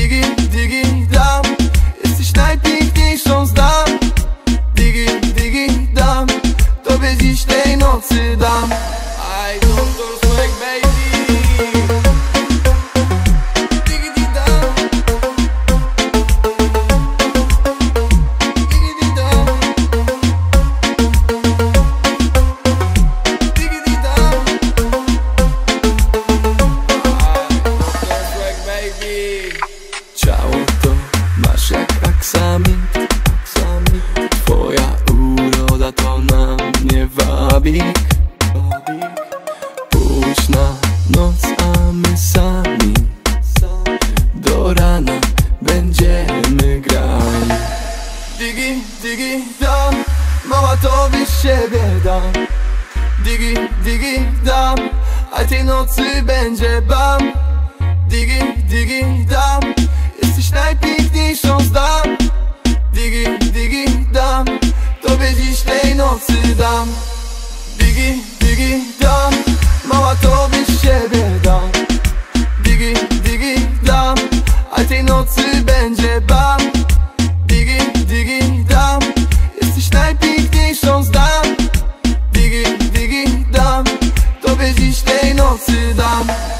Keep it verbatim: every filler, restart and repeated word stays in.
Digi, digi, dam, jesteś najpiękniejszą z dam. Digi, digi, dam, tobie dziś tej nocy dam. I doktor Swag baby. Digi, digi, dam. Digi, digi, dam. Digi, digi, dam. I doktor Swag baby. Ciało to masz jak aksamit. Twoja uroda to na mnie wabi. Pójdź na noc, a my sami do rana będziemy grali. Digi, digi, dam, mała tobie siebie dam. Digi, digi, dam, a tej nocy będzie bam. Digi, digi, dam, jesteś najpiękniejszą z dam. Digi, digi, dam, tobie dziś tej nocy dam. Digi, digi, dam, mała tobie siebie dam. Digi, digi, dam, a tej nocy będzie bam. Digi, digi, dam, jesteś najpiękniejszą z dam. Digi, digi, dam, tobie dziś tej nocy dam.